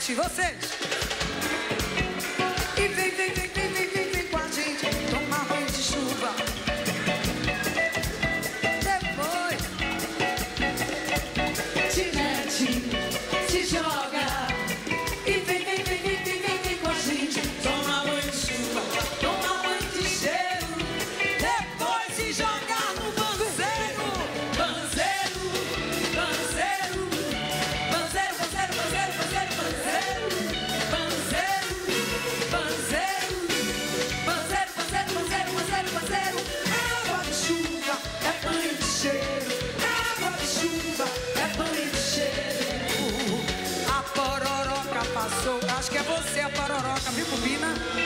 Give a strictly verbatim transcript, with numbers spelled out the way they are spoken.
Sete, vocês. E vem, vem, vem, vem, vem, vem, vem com a gente tomar banho de chuva. Depois te mete, se joga. E vem, vem, vem, vem, vem, vem, vem com a gente tomar banho de chuva, tomar banho de cheiro. Depois se jogar no banzeiro. Banzeiro, banzeiro, banzeiro, banzeiro, banzeiro, banzeiro, banzeiro. Banzeiro, banzeiro, banzeiro, banzeiro, banzeiro, banzeiro, banzeiro. Água de chuva é banho de cheiro. Água de chuva é banho de cheiro. A pororoca passou. Acho que é você a pororoca, viu, Bobina?